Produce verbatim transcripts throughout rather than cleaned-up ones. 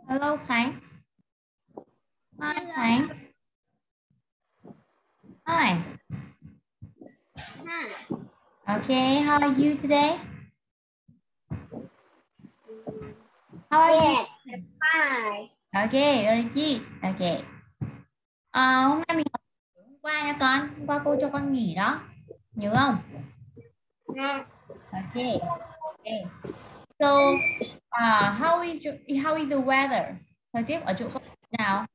Hello Khánh. Hi Khánh. Hi. Hi. Okay, how are you today? How are you? Yes, fine. Okay, very good. Okay. À, hôm nay mình học hôm qua nha con. Hôm qua cô cho con nghỉ đó. Nhớ không? Nè, Okay. Okay. So, uh, how is your, how is the weather? Thời tiết ở chỗ con như thế nào?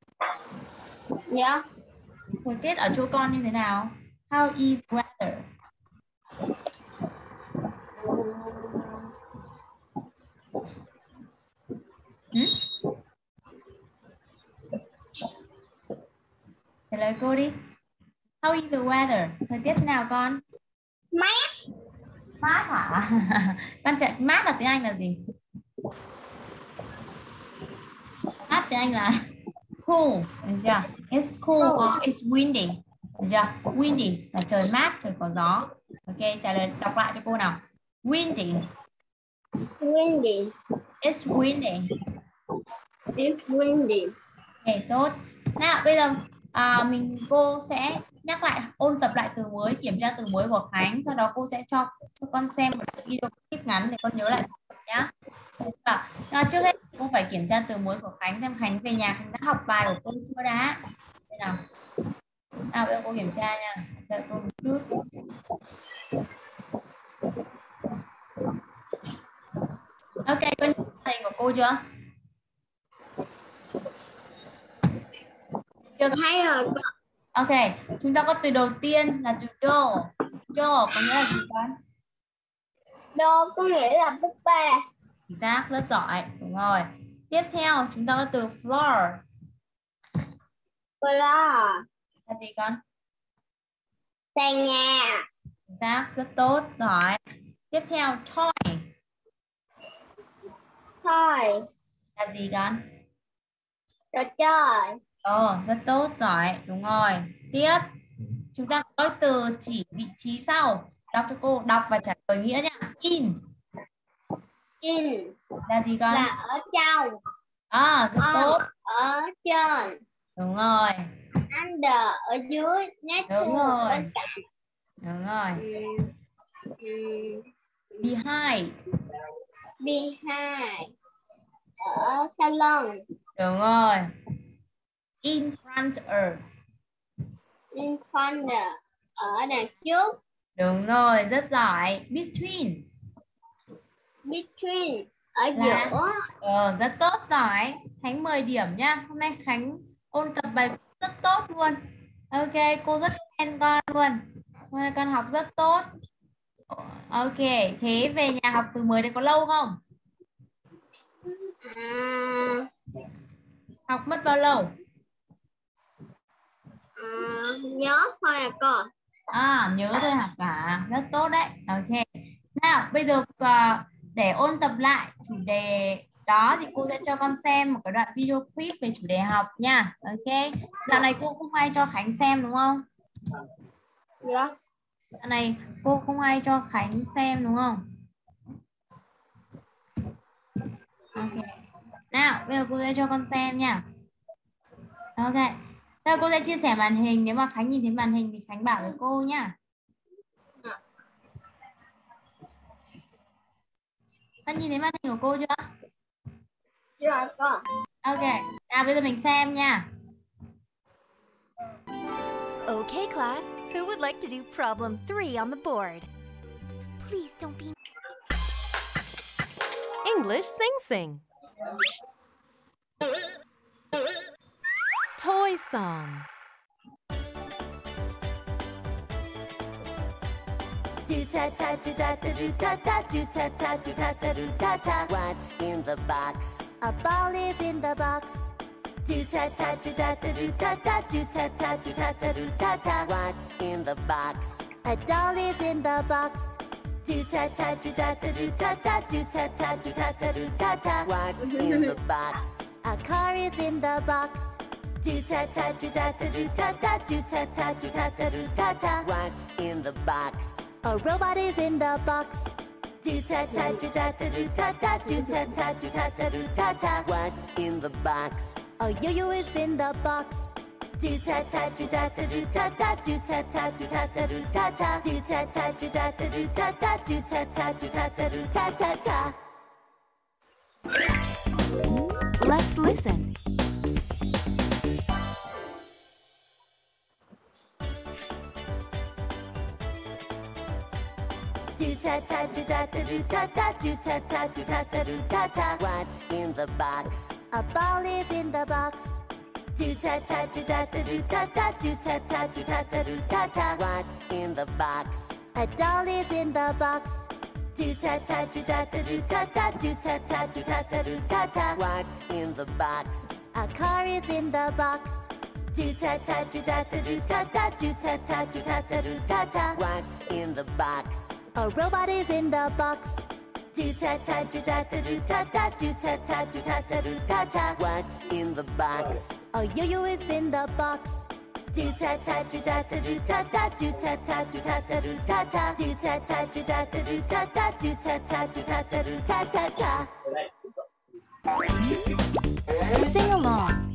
dạ. Thời tiết ở chỗ con như thế nào? How is the weather? Hmm? Trả lời cô đi. How is the weather? Thời tiết thế nào con? Mát. Mát hả? Con chạy mát là tiếng Anh là gì? Mát tiếng Anh là cool, được chưa? It's cool or it's windy, được chưa? Windy là trời mát, trời có gió. Ok, trả lời đọc lại cho cô nào. Windy, Windy. it's windy. It's windy. Ok, tốt. Nào, bây giờ à, mình cô sẽ nhắc lại ôn tập lại từ mới, kiểm tra từ mới của Khánh, sau đó cô sẽ cho con xem một video clip ngắn để con nhớ lại nhá. À, à, trước hết cô phải kiểm tra từ mới của Khánh xem Khánh về nhà Khánh đã học bài của cô chưa đã. Đây nào. À, bây giờ cô kiểm tra nha. Đợi cô một chút. Ok, con hình của cô chưa? Chưa. Hay rồi. Ok, chúng ta có từ đầu tiên là từ do. Do có nghĩa là gì con? Đô có nghĩa là búp bê. Chính xác, rất giỏi. Đúng rồi. Tiếp theo chúng ta có từ floor. Floor. Là gì con? Sàn nhà. Chính xác, rất tốt, giỏi. Tiếp theo toy. Thôi. Là gì con? Trò chơi. Ồ, rất tốt, giỏi. Đúng rồi. Tiếp, chúng ta có từ chỉ vị trí sau. Đọc cho cô, đọc và trả lời nghĩa nhá. In. In Là gì con? là ở trong. À, rất On tốt. ở trên. Đúng rồi. Under ở dưới. Đúng Network rồi. bên cạnh. Đúng rồi. Ừm, ừm, Behind. Behind ở sau lưng. Đúng rồi. In front of. In front ở đằng trước. Đúng rồi, rất giỏi. Between. Between ở Là giữa. ờ, rất tốt, giỏi. Khánh mười điểm nhá. Hôm nay Khánh ôn tập bài rất tốt luôn. Ok, cô rất khen con luôn. Hôm nay con học rất tốt. Ok, thế về nhà học từ mới đấy có lâu không? À, Học mất bao lâu? à, nhớ thôi à con. À, nhớ thôi hả cả? Rất tốt đấy. Ok. Nào, bây giờ à, để ôn tập lại chủ đề đó thì cô sẽ cho con xem một cái đoạn video clip về chủ đề học nha. Ok. Dạo này cô không hay cho Khánh xem đúng không? Dạ. Dạo này cô không hay cho Khánh xem đúng không? Ok. Nào, bây giờ cô sẽ cho con xem nha. Ok. Bây giờ cô sẽ chia sẻ màn hình. Nếu mà Khánh nhìn thấy màn hình thì Khánh bảo với cô nhá. Con nhìn thấy màn hình của cô chưa? Rồi con. Ok. Nào, bây giờ mình xem nha. Okay, class, who would like to do problem three on the board? Please don't be... English Sing Sing. Toy Song. Do ta ta do ta ta do ta ta do ta ta do ta ta do ta ta. What's in the box? A ball is in the box. Do ta ta do ta ta do ta ta do ta ta do ta ta do ta ta. What's in the box? A doll is in the box. Do ta ta do ta ta do ta ta do ta ta do ta ta do ta ta. What's in the box? A car is in the box. Do ta ta do ta ta do ta ta do ta ta do ta ta do ta ta. What's in the box? A robot is in the box. Do ta ta do ta ta do ta ta do ta ta do ta ta do ta ta. What's in the box? A yo-yo is in the box. Do ta ta do ta ta do ta ta do ta ta do ta ta do ta ta. Do ta ta do ta ta do ta ta do ta ta do ta ta do ta ta ta. Let's listen. Do ta ta do ta ta do ta ta do ta ta do ta ta do ta ta. What's in the box? A ball is in the box. Do ta ta do ta ta do ta ta do ta ta do ta ta do ta ta. What's in the box? A doll is in the box. Do ta ta do ta ta do ta ta do ta ta do ta ta do ta ta. What's in the box? A car is in the box. Do ta ta do ta ta do ta ta do ta ta do ta ta do ta ta. What's in the box? A robot is in the box. Do ta ta do ta ta do ta ta do ta ta do ta ta do ta ta. What's in the box? A yo-yo is in the box. Do ta ta do ta ta do ta ta do ta ta do ta ta do ta ta. Do ta ta do ta ta do ta ta do ta ta do ta ta do ta ta ta. Sing along.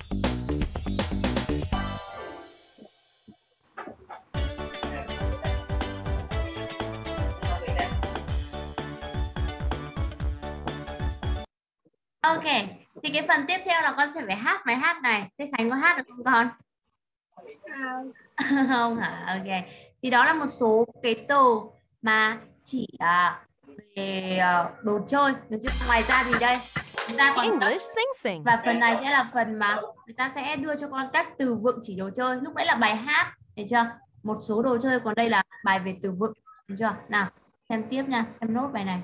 Ok, thì cái phần tiếp theo là con sẽ phải hát bài hát này. Thế Khánh có hát được không con? Không. Không hả? Ok. Thì đó là một số cái từ mà chỉ uh, về uh, đồ chơi. Được chưa? Ngoài ra thì đây chúng ta còn English Sing Sing. và phần này sẽ là phần mà người ta sẽ đưa cho con các từ vựng chỉ đồ chơi. Lúc nãy là bài hát, được chưa? Một số đồ chơi, còn đây là bài về từ vựng, được chưa? Nào, xem tiếp nha, xem nốt bài này.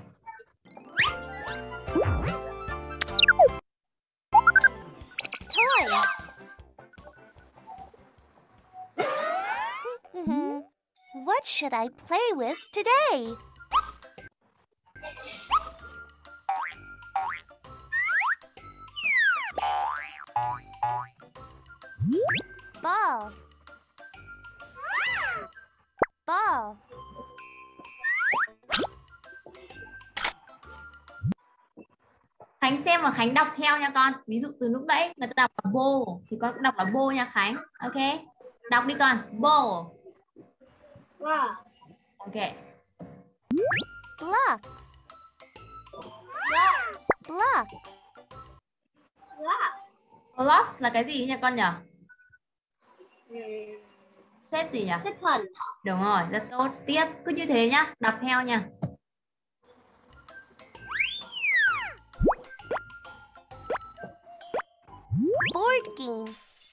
Toy. What should I play with today? Ball. Ball. Khánh xem và Khánh đọc theo nha con. Ví dụ từ lúc nãy người ta đọc là ball thì con cũng đọc là ball nha Khánh. Ok. Đọc đi con. Ball. Wow. Ok. Blocks. Blocks. Wow. Blocks là cái gì nha con nhỉ? Ừ. Xếp gì nhỉ? Xếp phần. Đúng rồi, rất tốt. Tiếp, cứ như thế nhá, đọc theo nha. Board game.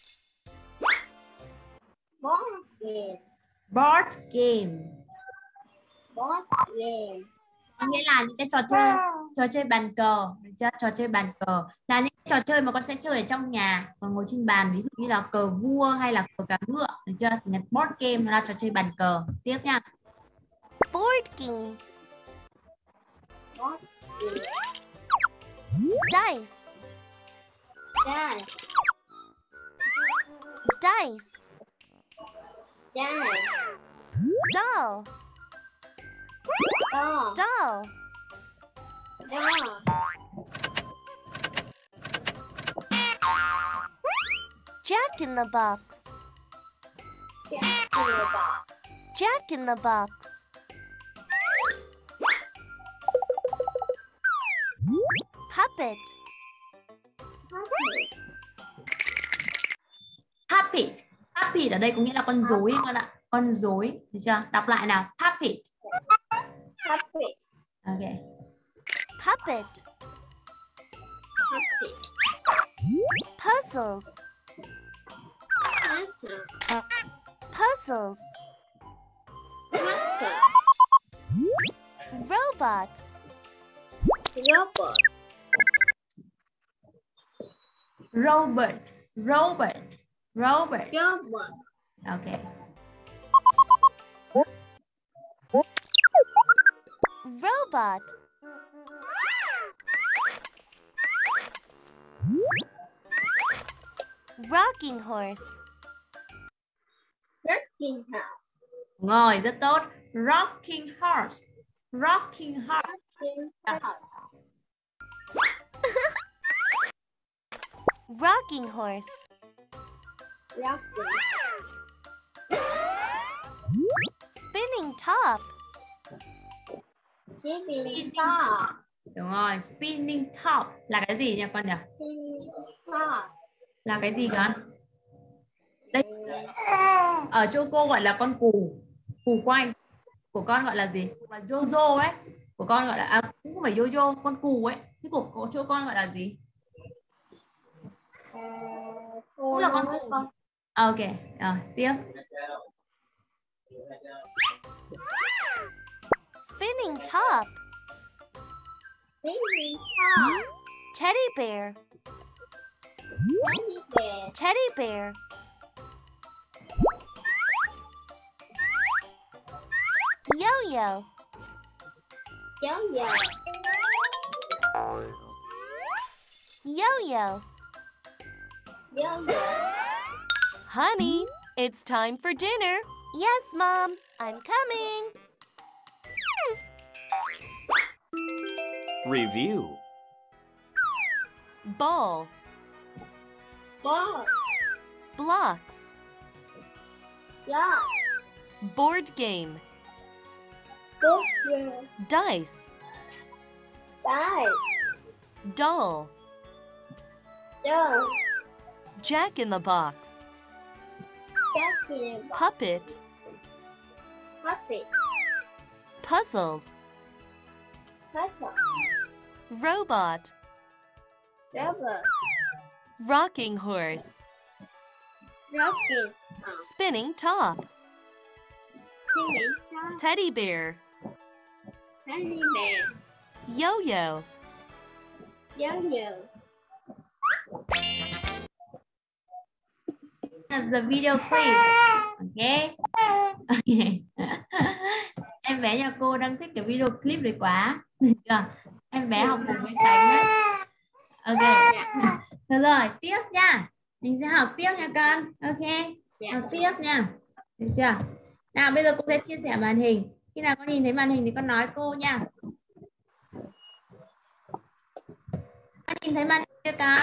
Board game. Board game. Board game. Có nghĩa là những cái trò chơi trò chơi bàn cờ, được chưa? Trò chơi bàn cờ là những trò chơi mà con sẽ chơi ở trong nhà và ngồi trên bàn, ví dụ như là cờ vua hay là cờ cá ngựa, được chưa? Thì board game là trò chơi bàn cờ. Tiếp nha. Board game. Board game. Dice. Dice. Dice. Dice. Doll. Doll. Doll. Doll. Jack in the box. Jack in the box. Jack in the box. Puppet. Puppet. Puppet ở đây có nghĩa là con rối con ạ. Con rối, được chưa? Đọc lại nào. Puppet. Puppet. Ok. Puppet. Puppet. Puzzles. Puzzle. Puzzles. Puzzle. Robot. Robot. Robert. Robert. Robert. Robot. Ok. Robot. Rocking horse. Rocking house. Rồi, rất tốt. Rocking horse. Rocking horse. Rocking horse. Rocking. Spinning top. Spinning top. Đúng rồi, spinning top là cái gì nhỉ con nhỉ? Spinning top. Là cái gì con? Đây. Ở chỗ cô gọi là con cù, cù quay. Của con gọi là gì? Là yo-yo ấy. Của con gọi là à, cũng không phải yo-yo, con cù ấy. Thế của, của chỗ con gọi là gì? À, Cũng là con cù. con. À, ok, rồi tiếp. Spinning top. Spinning top. Teddy bear. Teddy bear. Teddy bear. Yo-yo. Yo-yo. Yo-yo. Yo-yo. Honey, it's time for dinner. Yes, Mom, I'm coming. Review. Ball. Ball. Blocks. Block. Board game. Book. Dice. Dice. Doll. Doll. Jack in the box. Jack. Puppet. Puppet. Puzzles. Puzzle. Robot. Rubber. Rocking horse. Rocking. Spinning top. Spinning top. Teddy bear. Teddy bear. Yo-yo. Yo-yo. The video clip. Ok. Okay. Em bé nhà cô đang thích cái video clip đấy quá. Em bé học cùng với Khánh đấy. Ok. Được rồi, tiếp nha. Mình sẽ học tiếp nha con. Ok. Học tiếp nha. Được chưa? Nào bây giờ cô sẽ chia sẻ màn hình. Khi nào con nhìn thấy màn hình thì con nói cô nha. Con nhìn thấy màn hình chưa con?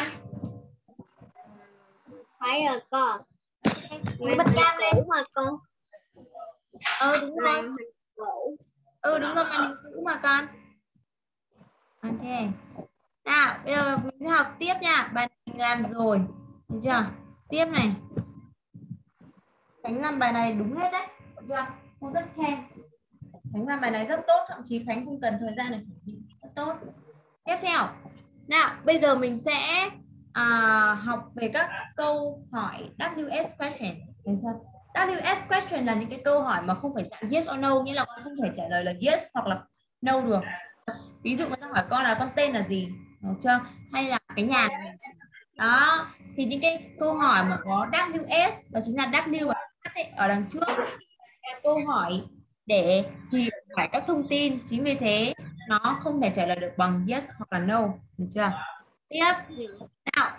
Phải rồi con. Mình bật cam lên. Đúng rồi con. Ừ đúng rồi. Màn hình cũ. Ừ đúng rồi, màn hình cũ mà con. Ok. Nào bây giờ mình sẽ học tiếp nha. Bài này mình làm rồi. Được chưa? Tiếp này. Khánh làm bài này đúng hết đấy. Được chưa? Cô rất khen. Khánh làm bài này rất tốt. Thậm chí Khánh không cần thời gian để chuẩn bị. Rất tốt. Tiếp theo. Nào bây giờ mình sẽ à, học về các câu hỏi W S question. Được chưa? W S question là những cái câu hỏi mà không phải dạng yes or no, nghĩa là con không thể trả lời là yes hoặc là no được. Ví dụ người ta hỏi con là con tên là gì, được chưa? Hay là cái nhà này. Đó, thì những cái câu hỏi mà có W S đó chính là W và H ấy, ở đằng trước là câu hỏi để thì hỏi các thông tin, chính vì thế nó không thể trả lời được bằng yes hoặc là no, được chưa? Tiếp nào,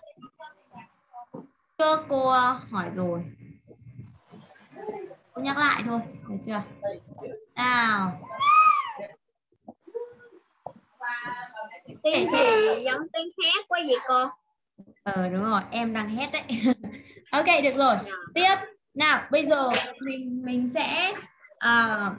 cho cô hỏi rồi, cô nhắc lại thôi, được chưa? Nào, Tiếng gì giống tiếng hát quá vậy cô? Ờ đúng rồi, em đang hét đấy. Ok, được rồi. Tiếp. Nào, bây giờ mình mình sẽ uh,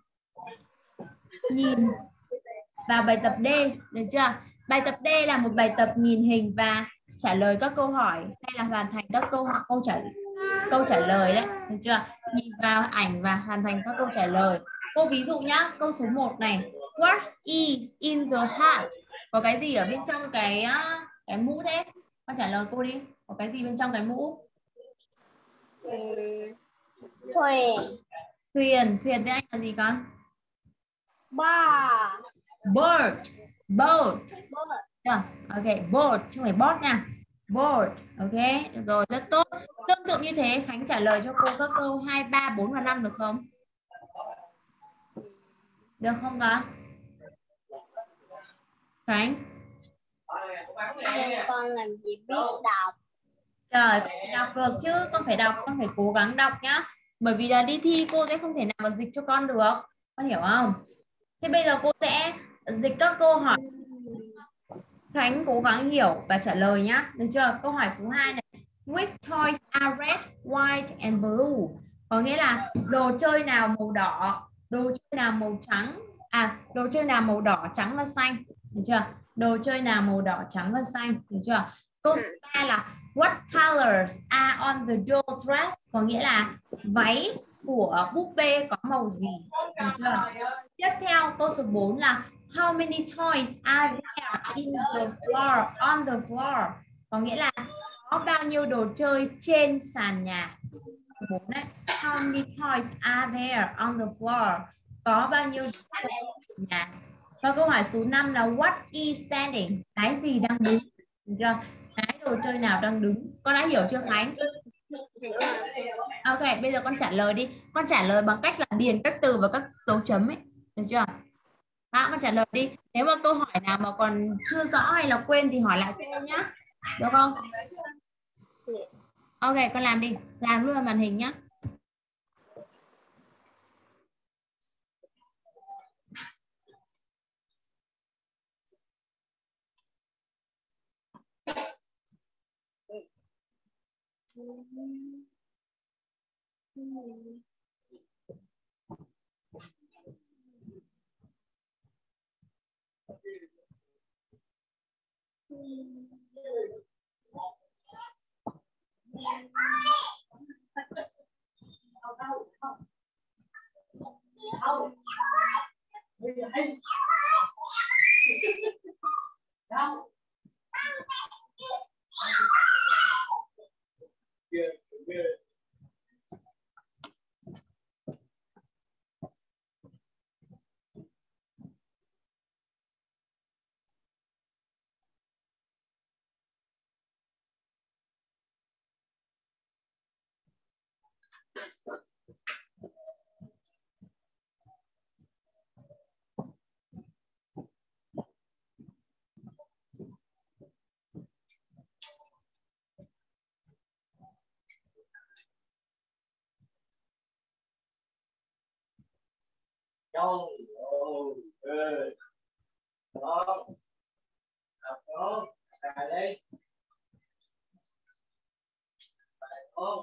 nhìn vào bài tập D, được chưa? Bài tập D là một bài tập nhìn hình và trả lời các câu hỏi hay là hoàn thành các câu hỏi câu trả câu trả lời đấy, được chưa? Nhìn vào ảnh và hoàn thành các câu trả lời. Cô ví dụ nhá, câu số một này. What is in the hat? Có cái gì ở bên trong cái cái mũ thế? Con trả lời cô đi. Có cái gì bên trong cái mũ? Ừ. Thuyền. Thuyền. Thuyền tiếng Anh là gì con? Ba. Bird. Boat. Boat. Yeah. Ok, boat. Chứ không phải boat nha. Boat. Ok, được rồi, rất tốt. Tương tự như thế, Khánh trả lời cho cô các câu hai, ba, bốn và năm được không? Được không con? Khánh. Nhưng con làm gì biết đọc. Trời, con phải đọc được chứ, con phải đọc, con phải cố gắng đọc nhá. Bởi vì là đi thi cô sẽ không thể nào mà dịch cho con được, con hiểu không? Thế bây giờ cô sẽ dịch các câu hỏi. Khánh cố gắng hiểu và trả lời nhá. Được chưa? Câu hỏi số hai này. Which toys are red, white and blue? Có nghĩa là đồ chơi nào màu đỏ, đồ chơi nào màu trắng, à đồ chơi nào màu đỏ, trắng và xanh. Được chưa? Đồ chơi nào màu đỏ, trắng và xanh. Được chưa? Câu số ba là what colors are on the doll dress? Có nghĩa là váy của búp bê có màu gì? Được chưa? Tiếp theo câu số bốn là how many toys are there in the floor, on the floor? Có nghĩa là có bao nhiêu đồ chơi trên sàn nhà. bốn đấy. How many toys are there on the floor? Có bao nhiêu đồ chơi trên nhà. Và câu hỏi số năm là what is standing? Cái gì đang đứng? Được chưa? Cái đồ chơi nào đang đứng? Con đã hiểu chưa Khánh? Ok, bây giờ con trả lời đi. Con trả lời bằng cách là điền các từ và các dấu chấm ấy. Được chưa? Đó, con trả lời đi. Nếu mà câu hỏi nào mà còn chưa rõ hay là quên thì hỏi lại cô nhá. Được không? Ok, con làm đi. Làm luôn màn hình nhá. Đó. Đó. Đó. Đây. Đó.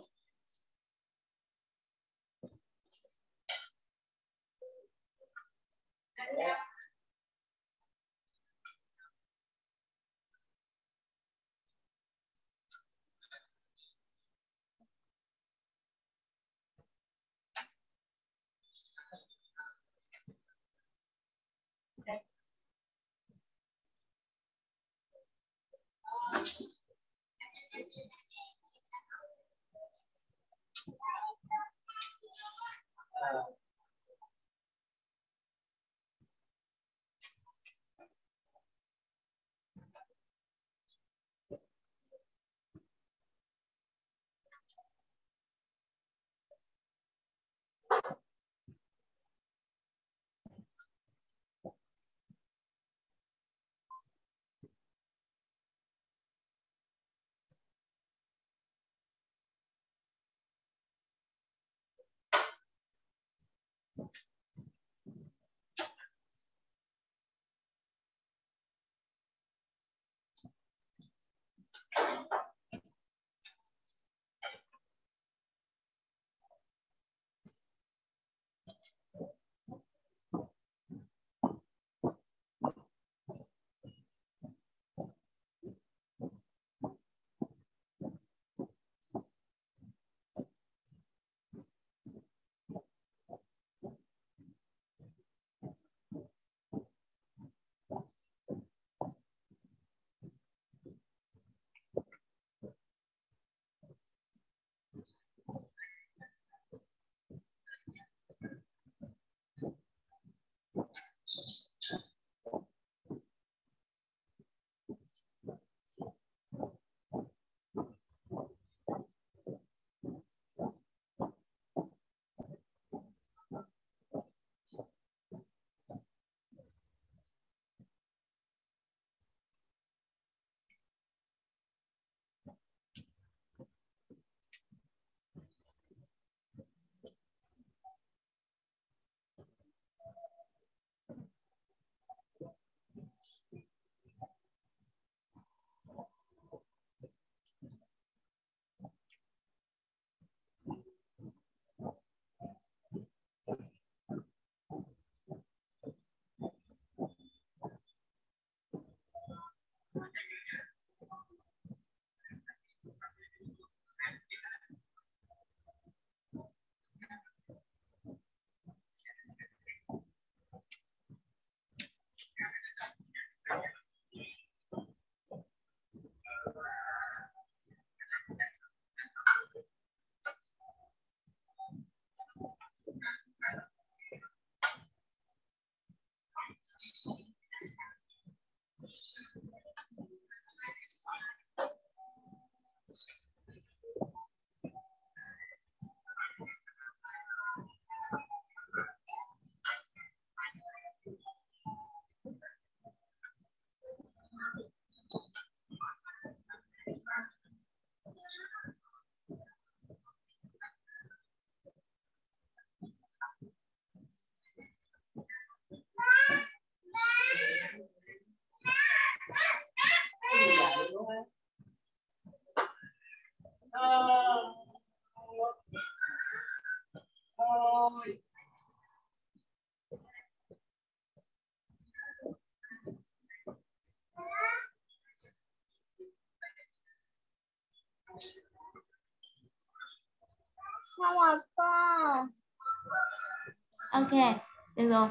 Xong rồi con. Ok, được rồi.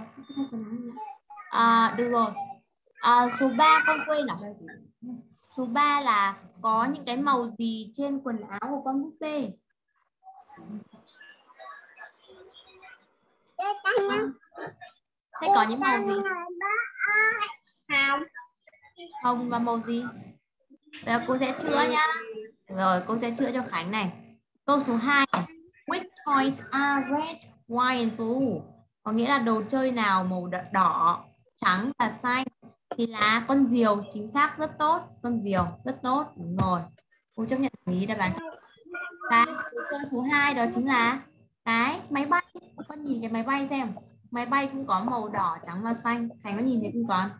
À, được rồi. À, số ba con quên à? Số ba là có những cái màu gì trên quần áo của con búp bê? Thế có những màu gì? Hồng. Hồng và màu gì? Bây giờ cô sẽ chữa nhá. Được rồi, cô sẽ chữa cho Khánh này. Câu số hai này. Which toys are red, white and blue? Có nghĩa là đồ chơi nào màu đỏ, trắng và xanh thì là con diều. Chính xác, rất tốt. Con diều, rất tốt. Đúng rồi. Cô chấp nhận ý đáp án. Cái đồ chơi số hai đó chính là cái máy bay. Con nhìn cái máy bay xem. Máy bay cũng có màu đỏ, trắng và xanh. Khánh có nhìn thấy không con?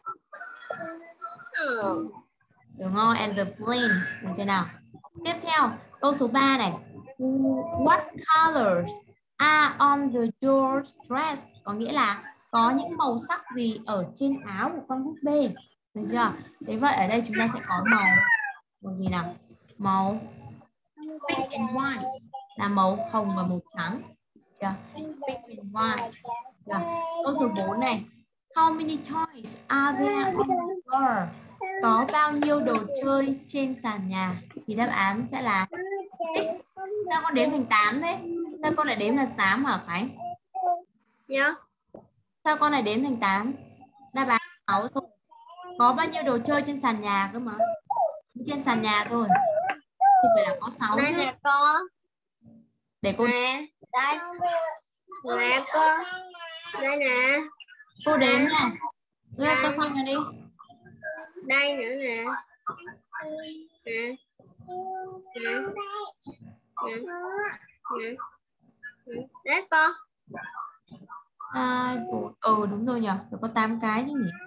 Ừ. Đúng không? And the plane. Được chưa nào? Tiếp theo, câu số ba này. What colors are on the door's dress? Có nghĩa là có những màu sắc gì ở trên áo của con búp bê. Được chưa? Thế vậy ở đây chúng ta sẽ có màu màu gì nào? Màu pink and white là màu hồng và màu trắng. Chưa? Pink and white. Chưa? Câu số bốn này. How many toys are there on the floor? Có bao nhiêu đồ chơi trên sàn nhà? Thì đáp án sẽ là x. Sao con đếm thành tám thế? Sao con lại đếm là tám hả Khánh? Dạ. Sao con lại đếm thành tám? Đáp án sáu thôi. Có bao nhiêu đồ chơi trên sàn nhà cơ mà? Trên sàn nhà thôi. Thì phải là có sáu Đây chứ. nè con. Để cô Nè, đây. Nè con. Đây nè. cô đếm nha. Đưa con khoanh ra đi. Đây nữa nè. Nè. Nè. Nè. Nè. Đấy con. Hai, bốn. Ừ đúng rồi nhỉ. Phải có tám cái chứ nhỉ.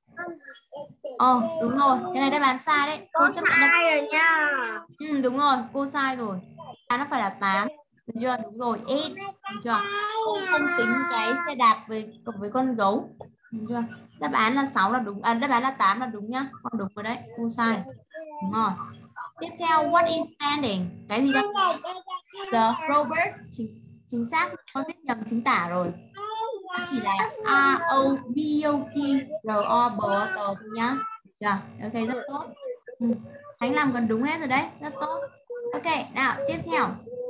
Ồ đúng rồi. Cái này đáp án sai đấy. Cô Con chấp nhận đáp... sai rồi nha. Ừ đúng rồi. Cô sai rồi. À, nó phải là tám. Được chưa? Đúng rồi. tám. Được chưa? Cô không tính cái xe đạp với cộng với con gấu. Được chưa? Đáp án là sáu là đúng. À, đáp án là tám là đúng nhá. Con đúng rồi đấy. Cô sai. Đúng rồi. Tiếp theo, what is standing? Cái gì đó? The Robert. Chính, chính xác. Con viết nhầm chính tả rồi. Nó chỉ là R O B O T R O B O T thôi nhá. Được chưa? Ok, rất tốt. Ừ. Khánh làm gần đúng hết rồi đấy. Rất tốt. Ok, nào tiếp theo.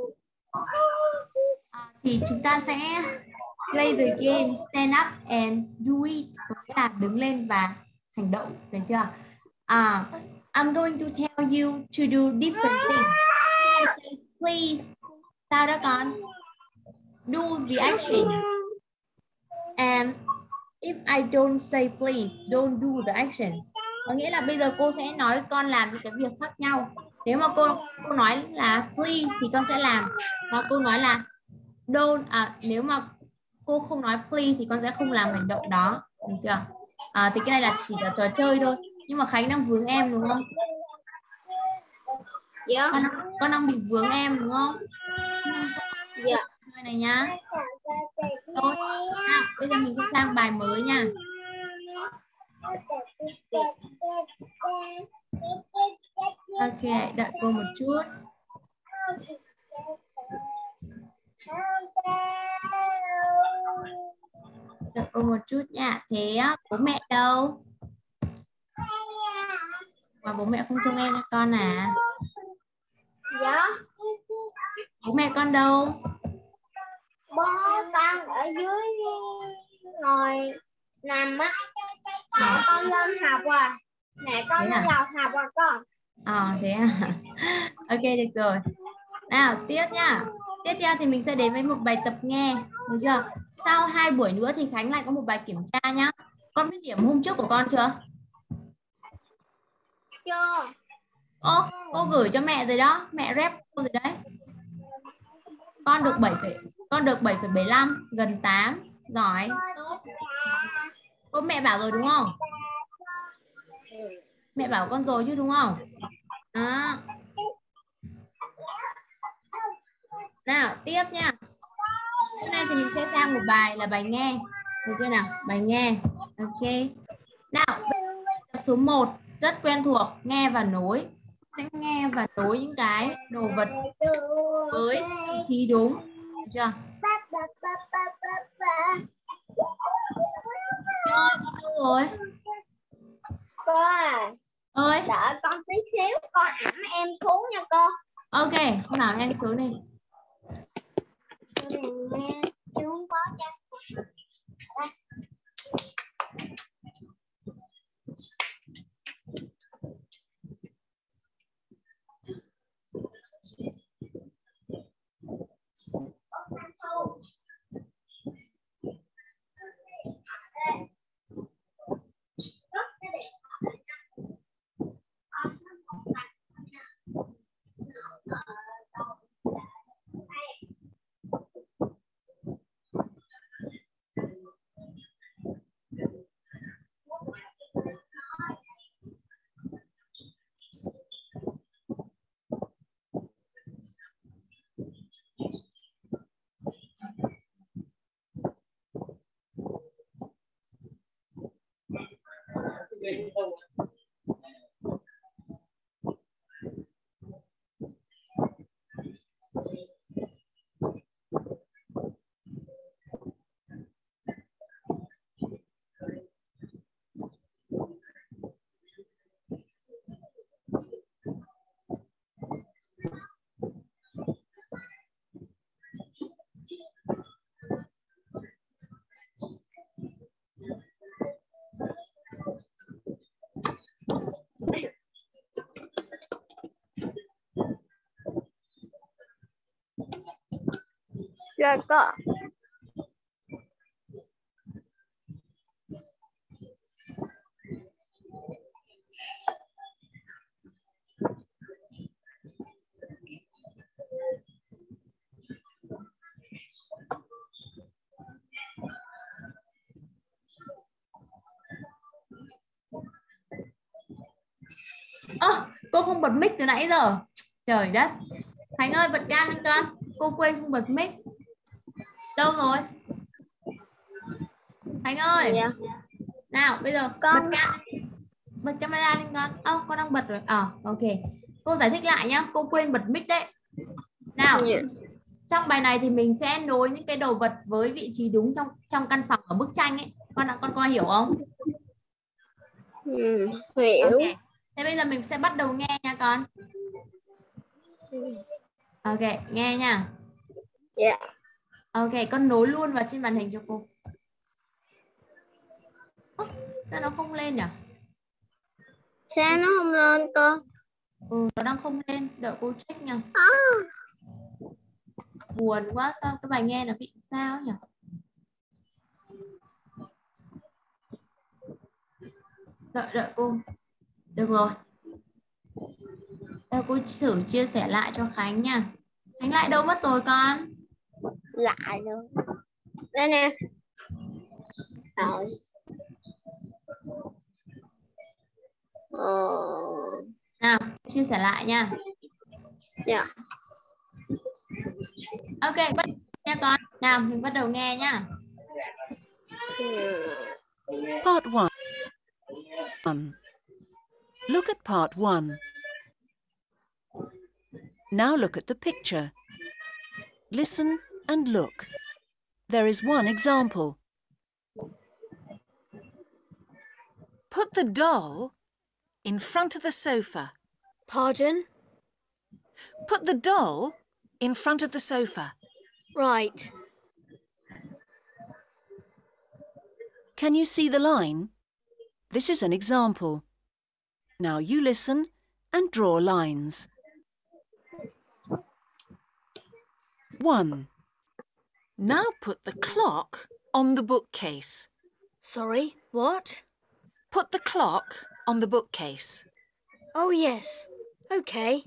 À, thì chúng ta sẽ play the game, stand up and do it. Có nghĩa là đứng lên và hành động. Được chưa? À, I'm going to tell you to do different things. Say, please. Sao đó con? Do the action. And if I don't say please, don't do the action. Có nghĩa là bây giờ cô sẽ nói con làm những cái việc khác nhau. Nếu mà cô cô nói là please thì con sẽ làm. Và cô nói là don't, à, nếu mà cô không nói please thì con sẽ không làm hành động đó. Được chưa? À, thì cái này là chỉ là trò chơi thôi. Nhưng mà Khánh đang vướng em đúng không? Dạ. Con, con đang bị vướng em đúng không? Dạ. Chơi này nhá. Tốt. Nào, bây giờ mình sẽ sang bài mới nha. Ok, đợi cô một chút. Đợi cô một chút nha. Thế bố mẹ đâu? Mà bố mẹ không trông em cho con à? Dạ. Bố mẹ con đâu? Bố con ở dưới ngồi nằm á. Mẹ con lên học à. Mẹ con lên lầu học à con. À thế à? Ok được rồi. Nào tiếp nha. Tiếp theo thì mình sẽ đến với một bài tập nghe. Được chưa? Sau hai buổi nữa thì Khánh lại có một bài kiểm tra nhá. Con biết điểm hôm trước của con chưa? Chưa. Ô, cô gửi cho mẹ rồi đó. Mẹ rep cô rồi đấy. Con được bảy, con được bảy phẩy bảy mươi lăm, gần tám. Giỏi. Cô mẹ bảo rồi đúng không? Mẹ bảo con rồi chứ đúng không? Đó. Nào, tiếp nha. Hôm nay thì mình sẽ sang một bài là bài nghe. Được chưa nào? Bài nghe. Ok. Nào, số một rất quen thuộc, nghe và nối. Sẽ nghe và nối những cái đồ vật với vị trí đúng. Được chưa? Chị ơi, con đâu rồi? Cô à, Ơi. đợi con tí xíu, con ẵm em xuống nha cô. Ok, con nào em xuống đi. Xuống có chắc. Rồi cô. Ơ, oh, cô không bật mic từ nãy giờ. Trời đất. Khánh ơi, bật cam lên con. Cô quên không bật mic. Đâu rồi? Khánh ơi. Dạ. Nào, bây giờ Con... bật cam. Bật camera lên con. Ơ, oh, con đang bật rồi. Ờ, à, ok. Cô giải thích lại nhá. Cô quên bật mic đấy. Nào. Dạ. Trong bài này thì mình sẽ nối những cái đồ vật với vị trí đúng trong trong căn phòng ở bức tranh ấy. Con con coi hiểu không? Ừ, hiểu. Okay. Thế bây giờ mình sẽ bắt đầu nghe nha con. Ok, nghe nha. Dạ. Ok, con nối luôn vào trên màn hình cho cô. Ơ, sao nó không lên nhỉ? Sao nó không lên cô? Ừ, nó đang không lên. Đợi cô check nha. À. Buồn quá, sao cái bài nghe nó bị sao nhỉ? Đợi, đợi cô. Được rồi. Đây, cô thử chia sẻ lại cho Khánh nha. Khánh lại đâu mất rồi con? Lại nữa. Đây nè. Rồi. Ờ... Nào, chia sẻ lại nha. Dạ. Ok, bắt nha con. Nào, mình bắt đầu nghe nha. Part one. Look at part one. Now look at the picture. Listen and look. There is one example. Put the doll in front of the sofa. Pardon? Put the doll in front of the sofa. Right. Can you see the line? This is an example. Now you listen and draw lines. One. Now put the clock on the bookcase. Sorry, what? Put the clock on the bookcase. Oh, yes. Okay.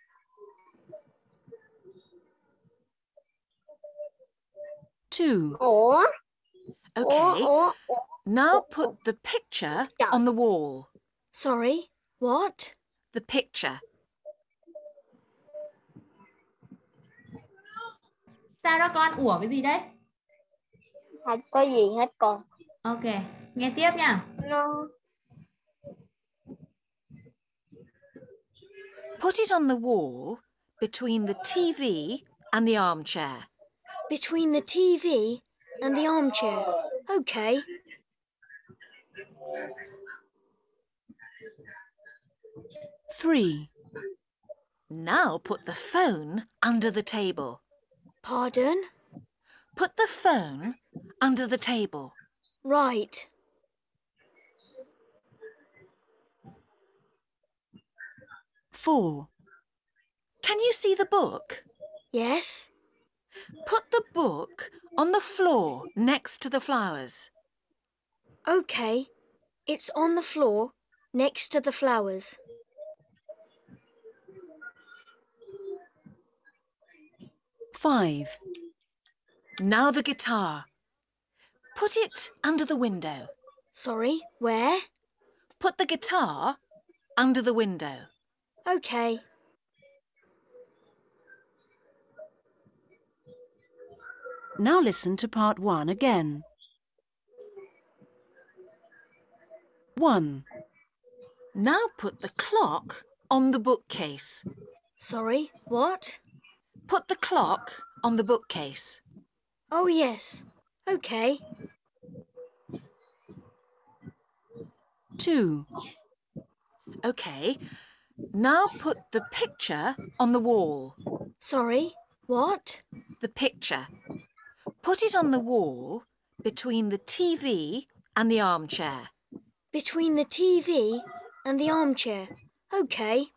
Two. Ủa? Okay. Ủa? Ủa? Now put the picture on the wall. Sorry, What? The picture. Sao đó con? Ủa cái gì đấy? Không có gì hết con. Ok, nghe tiếp nha. No. Put it on the wall between the T V and the armchair. Between the T V and the armchair. Okay. Three. Now put the phone under the table. Pardon? Put the phone under the table. Right. Four. Can you see the book? Yes. Put the book on the floor next to the flowers. Okay. It's on the floor next to the flowers. Five. Now the guitar. Put it under the window. Sorry, where? Put the guitar under the window. Okay. Now listen to part one again. One. Now put the clock on the bookcase. Sorry, what? Put the clock on the bookcase. Oh, yes. Okay. Two. Okay. Now put the picture on the wall. Sorry, what? The picture. Put it on the wall between the T V and the armchair. Between the T V and the armchair. Okay.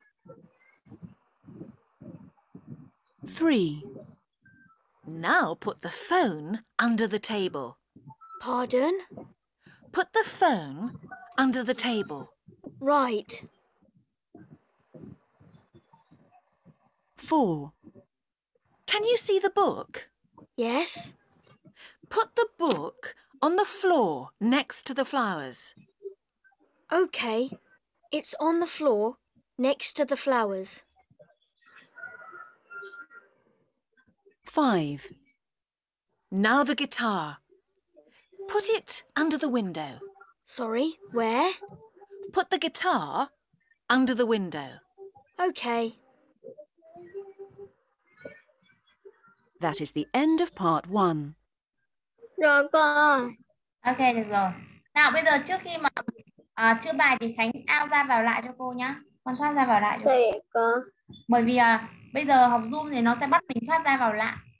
Three. Now put the phone under the table. Pardon? Put the phone under the table. Right. Four. Can you see the book? Yes. Put the book on the floor next to the flowers. Okay. It's on the floor next to the flowers. Five. Now the guitar. Put it under the window. Sorry, where? Put the guitar under the window. Okay. That is the end of part one. Rồi con. Ok, được rồi. Nào bây giờ trước khi mà à, chữa bài thì Khánh out ra vào lại cho cô nhá. Con thoát ra vào lại cho. Sao vậy con? Bởi vì à, bây giờ học Zoom thì nó sẽ bắt mình thoát ra vào lại.